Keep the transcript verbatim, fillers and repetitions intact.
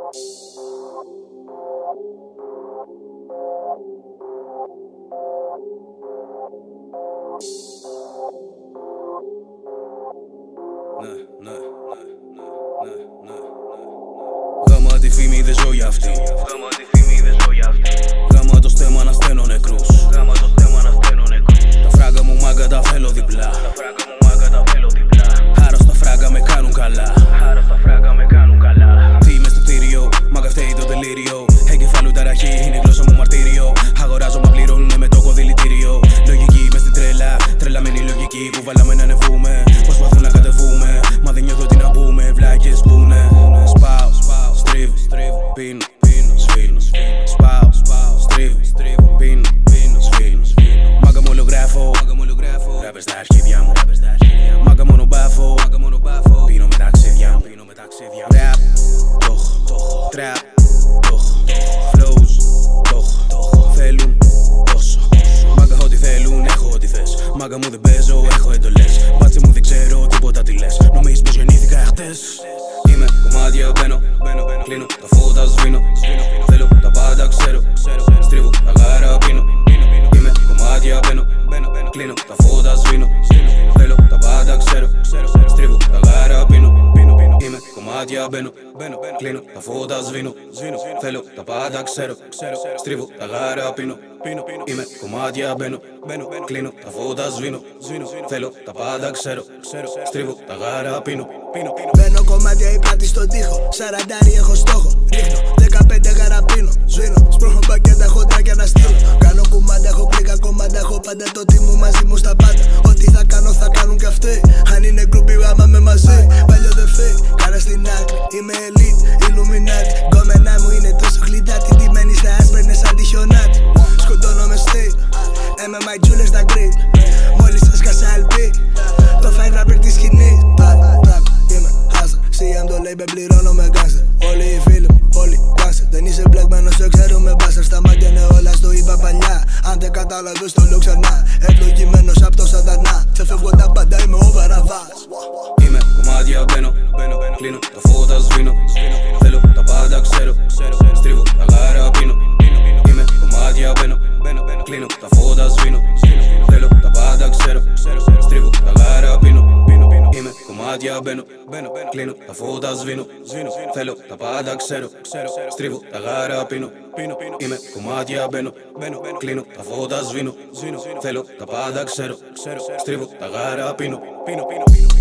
Ναι, ναι, ναι, ναι, ναι. Γάμα τη φήμη δεν ζω για αυτή. Γάμα τη φήμη δεν ζω για αυτή. Γάμα το στέμα να στέλνω νεκρούς. Γάμα το στέμα να στέλνω νεκρούς. Τα φράγκα μου μάγκα τα θέλω διπλά. Τα φράγκα μου μάγκα τα θέλω διπλά. Άρρωστα φράγκα με κάνουν καλά. Άρρωστα φράγκα με κάνουν καλά. Τι είμαι στο κτίριο, μάγκα φταίει το τελείριο. Εγκεφάλου ταραχή, είναι η γλώσσα μου μαρτύριο. Αγοράζω μα πληρώνουνε με το κωδηλητήριο. Λογική μες στην τρέλα, τρελαμένη λογική που βάλαμε να ανεβούμε. Προσπαθούν να κατεβούμε, μα δεν νιώθω τι να πούμε. Βλάκες πούνε. Σπάω, στρίβω, πίνω, σφήνω. Σπάω, στρίβω, πίνω, σφήνω. Μάγκα μου ολογράφω, ράπες στα αρχίδια μου. Μάγκα μόνο μπάφω, πίνω με τα ξύδια μου. Ραπ, τόχ, τραπ, τόχ, flows, τόχ, θέλουν τόσο. Μάγκα ό,τι θέλουν, έχω ό,τι θες. Μάγκα μου δεν παίζω, έχω εντολές. Μπάτσε μου δεν ξέρω τίποτα τι λες. Νομίζεις πως γεννήθηκα χτες. Είμαι κομμάτια, μπαίνω, κλείνω, τα φώτα σβήνω. Θέλω τα πάντα ξέρω, στρίβω, τα γάρα πίνω. Είμαι κομμάτια, μπαίνω, κλείνω, τα φώτα σβήνω. Θέλω τα πάντα ξέρω, στρίβω, τα γάρα πίνω. Είμαι κομμάτια, μπαίνω, κλείνω, τα φώτα σβήνω. Θέλω τα πάντα ξέρω, στρίβω, τα γάρα πίνω. Είμαι κομμάτια, μπαίνω, κλείνω, τα φώτα σβήνω. Θέλω τα πάντα ξέρω, στρίβω, τα γάρα πίνω. Μπαίνω κομμάτια η πλάτη στον τοίχο. Σαραντάρι έχω στόχο. Ρίχνω δεκαπέντε γαραπίνω. Σβήνω, σπρώχνω πακέτα χοντράκια να στείλω. Κάνω κουμάντα, έχω πλήκα κομμάτια. Έχω πάντα το τι μου μαζί μου στα πάντα. Ό,τι θα κάνω θα κάνουν κι αυτοί. Αν είναι γκρουπί γάμα με μαζί. Παλιό δε fake, κάρα στην άκρη. Είμαι elite, illuminati. Γκόμενά μου είναι τόσο γλυντάτη. Ντυμένη στα άσπρενε σαν τη χιονάτη. Σκοτώνω με στυλ. Έμε my jewelers τα γκριτ. Μόλις σας σκάσα ελπί. Το fine rapper τη σκηνή. Είμαι hustler, σι εμ το label πληρώνω με gangster. Όλοι οι φίλοι μου, όλοι gangster. Δεν είσαι μπλεγμένος, το ξέρω με bastard. Στα μάτια είναι όλα, στο είπα παλιά. Αν δεν κατάλαβες το λέω ξανά. Ευλογημένος απ' το σατανά. Ξεφεύγω τα πάντα, είμαι ο Βαραβάς. Είμαι κομμάτια, μπαίνω, κλείνω, τα φώτα σβήνω. Θέλω τα πάντα ξέρω, στρίβω, τα γάρα πίνω. Είμαι κομμάτια, μπαίνω, κλείνω, τα φώτα σβήνω. Θέλω τα πάντα ξέρω, στρίβω, τα γάρα πίνω. Είμαι κομμάτια, μπαίνω, κλείνω, τα φώτα σβήνω. Θέλω τα πάντα ξέρω, στρίβω, τα γάρα πίνω. Είμαι κομμάτια, μπαίνω, κλείνω, τα φώτα σβήνω. Θέλω τα πάντα ξέρω, στρίβω, τα γάρα πίνω.